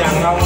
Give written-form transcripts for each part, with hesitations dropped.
hàng không?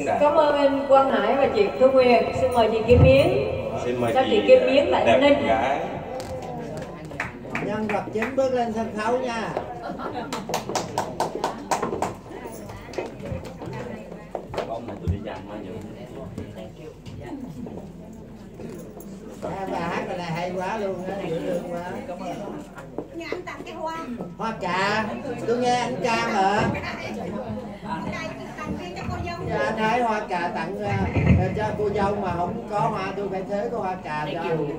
đài. Cảm ơn anh Quang Hải và chị Thu Nguyệt. Xin mời chị Kim Yến. Xin mời chị Kim Yến tại đẹp Ninh. gái. Nhân vật chính bước lên sân khấu nha. Bông này tôi đi dành mà nhiều. Bà hát bài này hay quá luôn á, dễ thương quá. Nhà anh tặng cái hoa. Hoa trà, tôi nghe anh ca mà. Tặng riêng cho cô dâu. Dạ, anh hái hoa trà tặng cho cô dâu mà không có hoa tôi phải thế có hoa trà cho anh.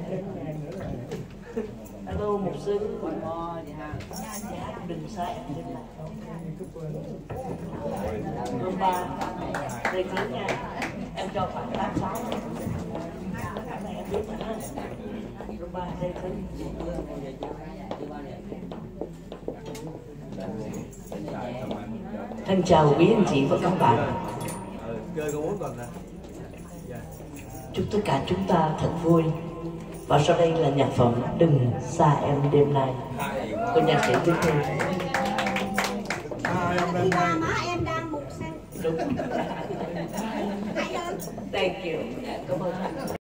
Alo một sư đừng sai hôm ba đây lớn nha, em cho khoảng 86 cái này em biết mà hôm ba đây lớn. Thân chào quý anh chị và các bạn. Chúc tất cả chúng ta thật vui. Và sau đây là nhạc phẩm Đừng Xa Em Đêm Nay của nhạc sĩ Đức Hưng. Má em đang mục xanh. Đúng. Hay hơn. Thank you. Cảm ơn.